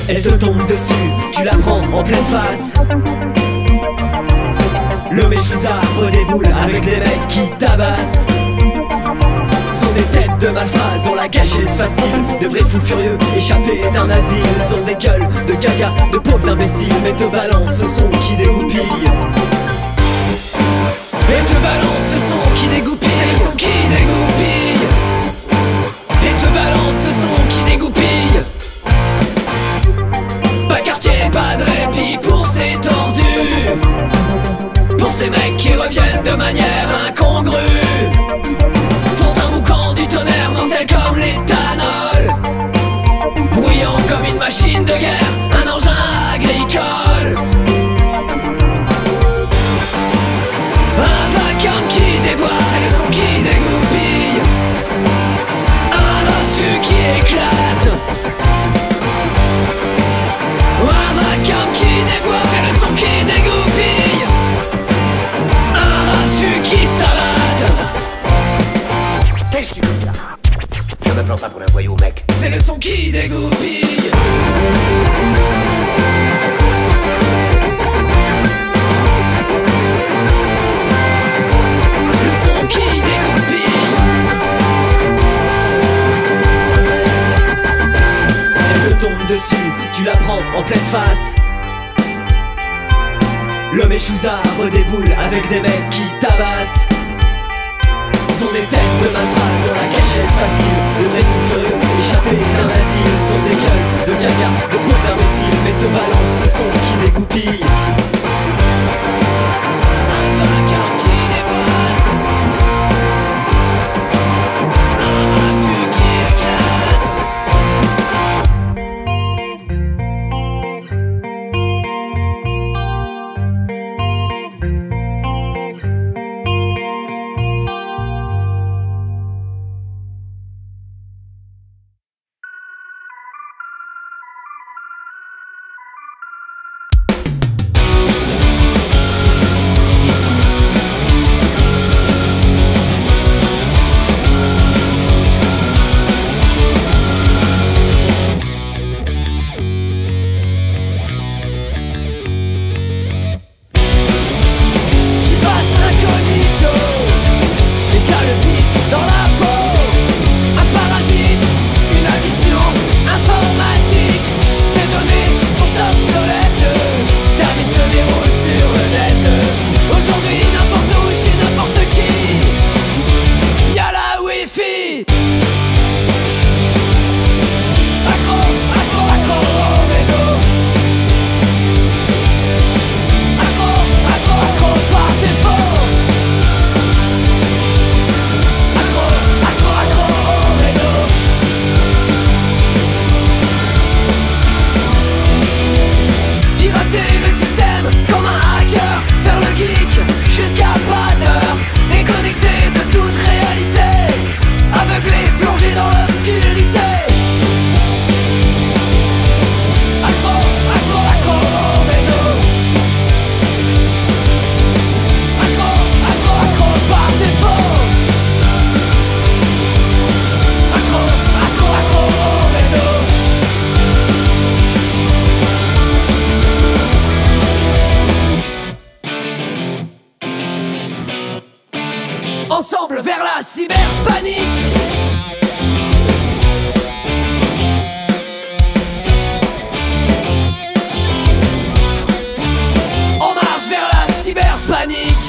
Elle te tombe dessus, tu la prends en pleine face. Le Meshuza redéboule avec des mecs qui tabassent. Sont des têtes de malphrases, on la gâchette facile. De vrais fous furieux, échappés d'un asile. Sont des gueules de gaga, de pauvres imbéciles. Mais te balance ce son qui dégoupille. Et te balance ce son qui dégoupille. C'est le son qui dégoupille. Et te balance ce son qui dégoupille. Pas quartier, pas de répit pour ces tordus. Pour ces mecs qui reviennent de manière incongrue. Font un boucan du tonnerre mortel comme l'éthanol. Bruyant comme une machine de guerre, un engin agricole. Un vacarme qui déboire, c'est le son qui dégoupille. Un insu qui éclate. Un vacarme qui déboire, c'est le son qui dégoupille. Un insu qui salade. Qu'est-ce que tu dis ça? Ne me prends pas pour un voyou, mec. C'est le son qui dégoupille. Le son qui dégoupille. Elle te tombe dessus, tu la prends en pleine face. Le Meshuza redéboule avec des mecs qui tabassent. Sont des têtes de malphrases, on la gâchette facile. De vrais fous furieux, échappés d'un asile. Sont des gueules de gaga, de pauvres imbéciles. Mais te balance ce son qui dégoupille. Un vacarme qui déboîte. Un raffut qui éclate. Ensemble vers la cyberpanique. On marche vers la cyberpanique.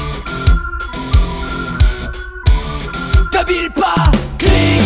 Kabyle pas, clique.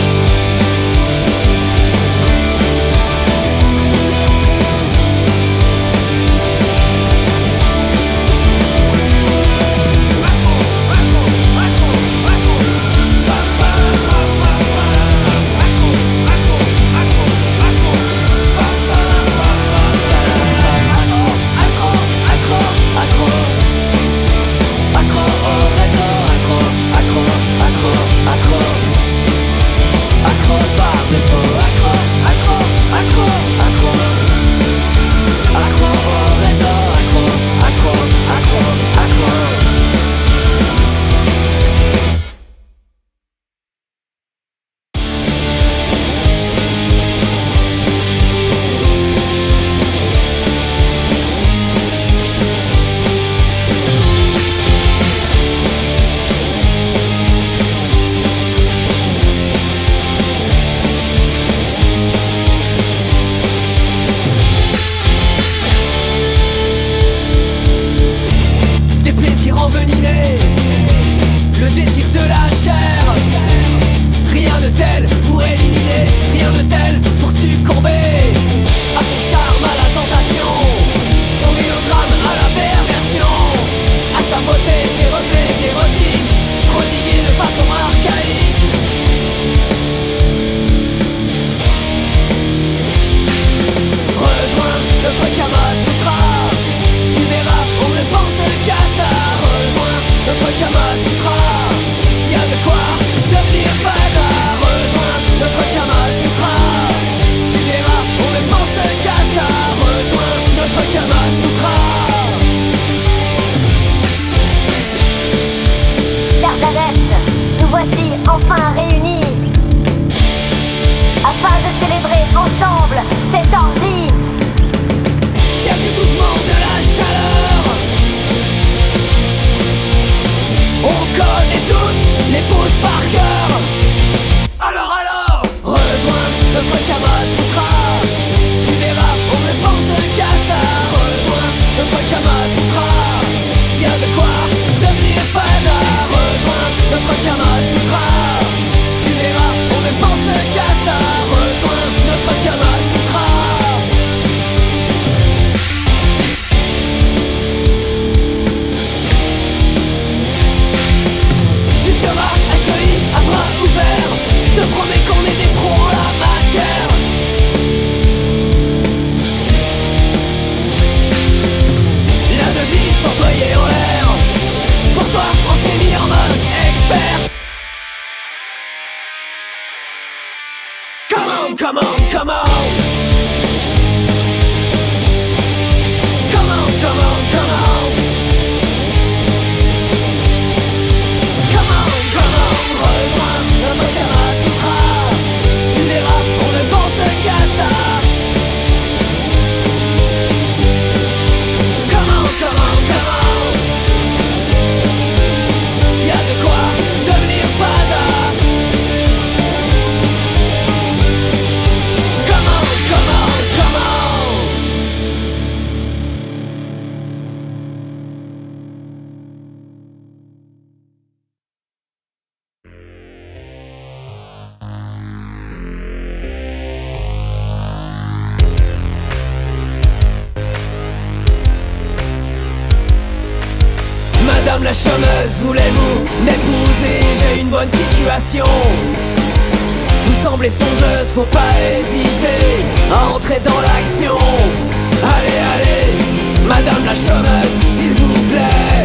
Kama Sutra. Y'a de quoi devenir fada. Rejoins notre Kama Sutra. Tu verras, on ne pense qu'à ça. Rejoins notre Kama Sutra. Tu seras accueilli à bras ouverts. Je te promets qu'on est des pros en la matière. La devise employée en l'air. Pour toi, on s'est mis en mode expert. Come on, come on, come on. Come on, come on, come on. Come on, come on, rejoins notre Kama Sutra. Tu verras, on ne pense qu'à ça. Come on, come on, come on. Y'a de quoi devenir fada. Come on, come on, come on. Madame la chômeuse, voulez-vous m'épouser? J'ai une bonne situation. Vous semblez songeuse, faut pas hésiter à entrer dans l'action. Allez, allez, madame la chômeuse, s'il vous plaît.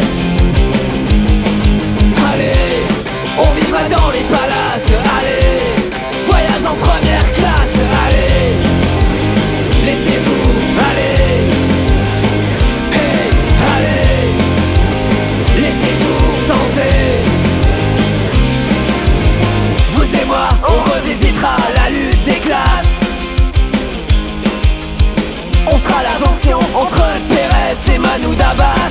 Allez, on vivra dans les palaces. Allez, voyage en première classe. Allez, laissez-vous aller. Hey, allez, laissez-vous tenter. Vous et moi, on revisitera la lutte des classes. On sera la jonction entre Pérez et Mahmoud Abbas.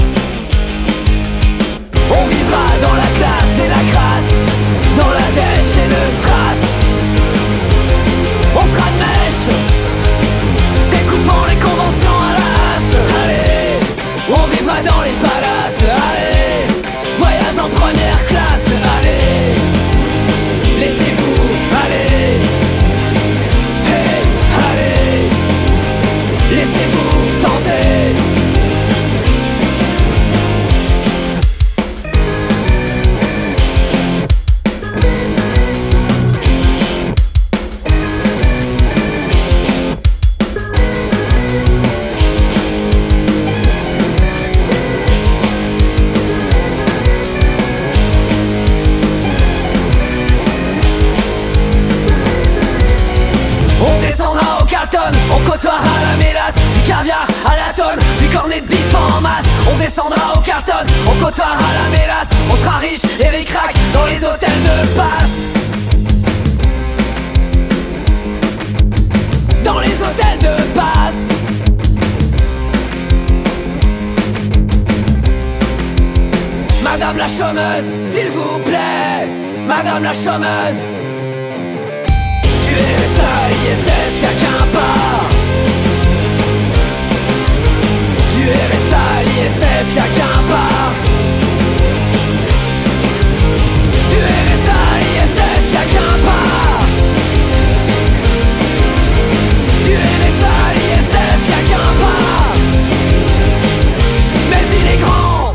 On vivra dans la classe et la grâce, dans la dèche et le strass. On sera de mèche, découpant les conventions à la hache. Allez, on vivra dans les palaces. Allez, voyage en première classe. Allez, laissez-vous aller. Hey, allez, laissez-vous tenter. On descendra au carton, on côtoiera la mélasse, du caviar à la tonne, du cornet de bif en masse. On descendra au carton, on côtoiera la mélasse. On sera riche et ric-rac dans les hôtels de passe. Dans les hôtels de passe. Madame la chômeuse, s'il vous plaît. Madame la chômeuse. Tu es ça, ISF, y'a qu'un pas. Tu es ça, ISF, y'a qu'un pas. Tu es ça, ISF, y'a qu'un pas. Tu es ça, ISF, y'a qu'un pas. Mais il est grand.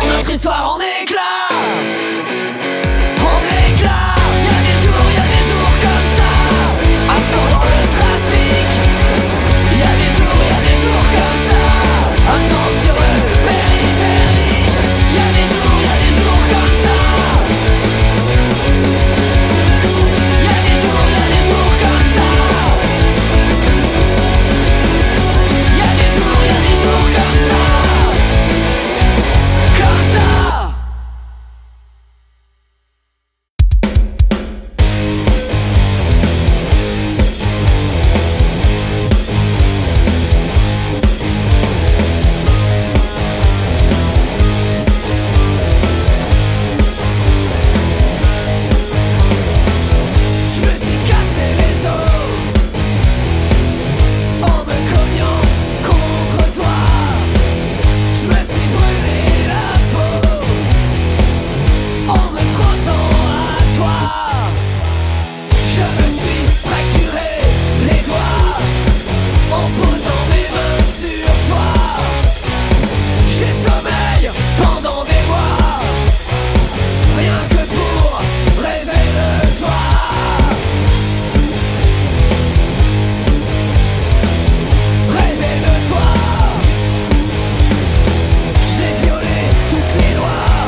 notre histoire en éclats. En éclats. Y'a des jours comme ça, absents dans le trafic. Y'a des jours comme ça, absents sur le périphérique. Y'a des jours comme ça. Y'a des jours comme ça. Y'a des jours comme ça. Comme ça. Je me suis cassé les os en me cognant contre toi. Je me suis brûlé la peau en me frottant à toi. Je me suis fracturé les doigts en posant mes mains sur toi. J'ai sommeil pendant des mois, rien que pour rêver de toi. Rêver de toi. J'ai violé toutes les lois,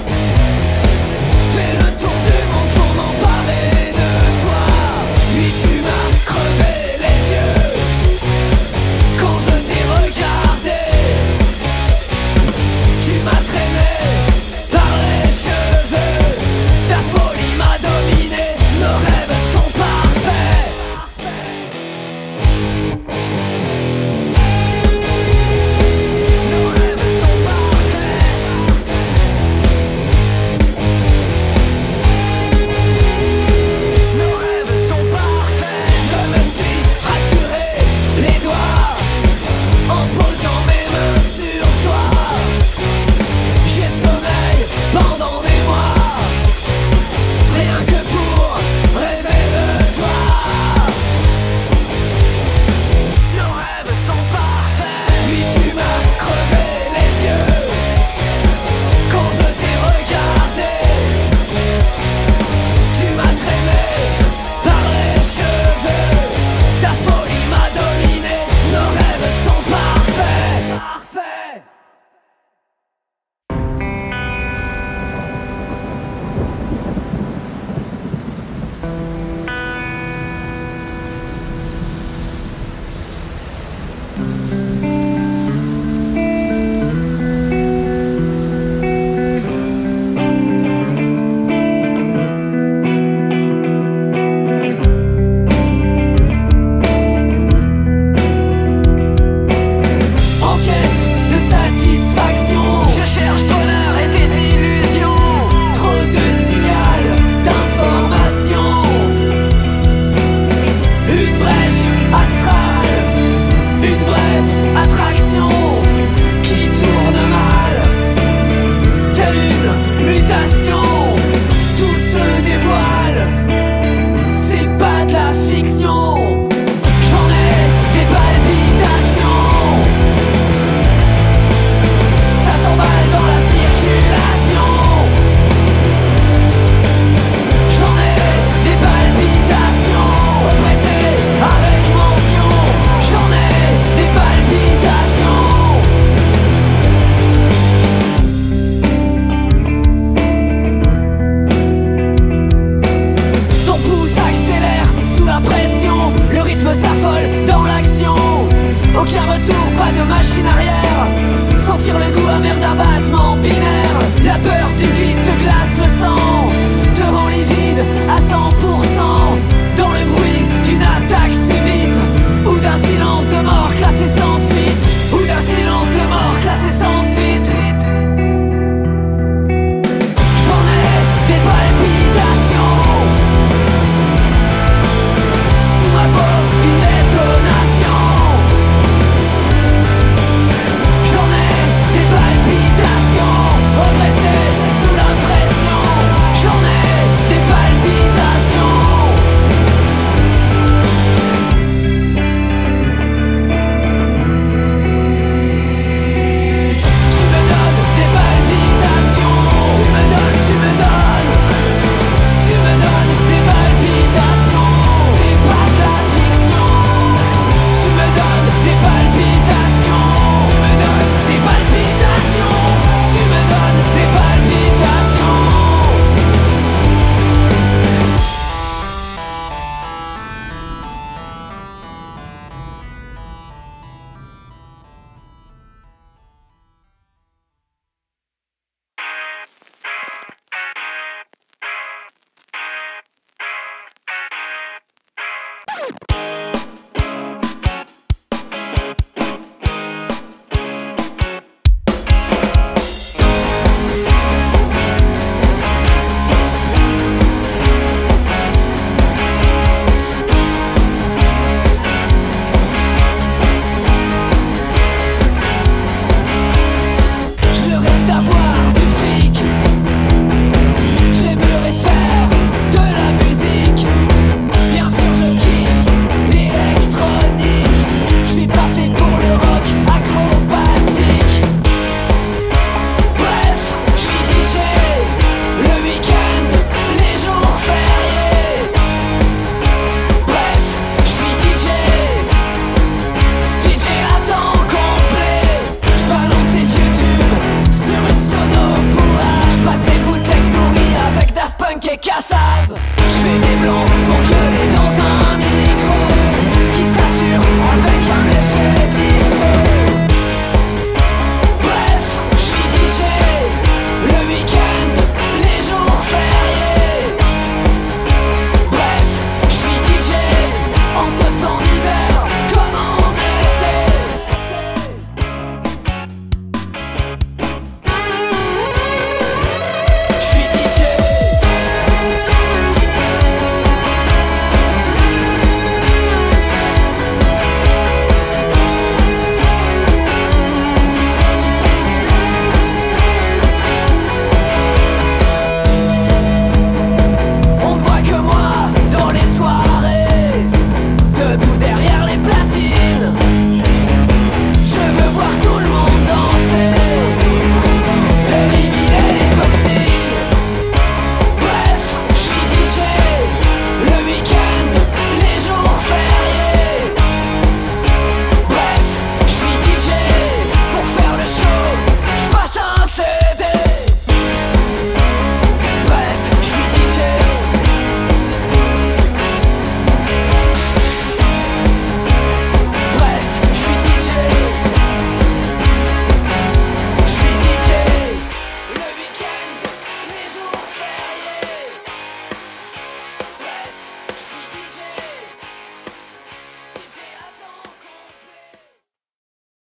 fait le tour du monde pour m'emparer de toi. Puis tu m'as crevé les yeux quand je t'ai regardé. Tu m'as traîné par les cheveux, ta folie m'a dominé, nos rêves sont parfaits. Nos rêves sont parfaits. Nos rêves sont parfaits. Je me suis fracturé les doigts en posant mes mains sur toi. J'ai sommeil pendant des mois, rien que pour rêver de toi. Nos rêves sont parfaits. Puis tu m'as crevé les yeux quand je t'ai regardé. Tu m'as traîné par les cheveux, ta folie m'a dominé, nos rêves sont parfaits. Parfaits. En quête de satisfaction, je cherche bonheur et des illusions. Trop de signal d'information, une brèche astrale, une brève attraction qui tourne mal, telle une mutation. Tout se dévoile, c'est pas de la fiction. J'en ai des palpitations, ça s'emballe dans la circulation. J'en ai des palpitations, pressé avec mention. J'en ai des palpitations. Ton pouce accélère sous la pression, le rythme s'affole dans l'action. Aucun retour, pas de machine arrière. Sentir le goût amer d'un battement binaire. La peur du vide te glace le sang, te rend livide à 100%.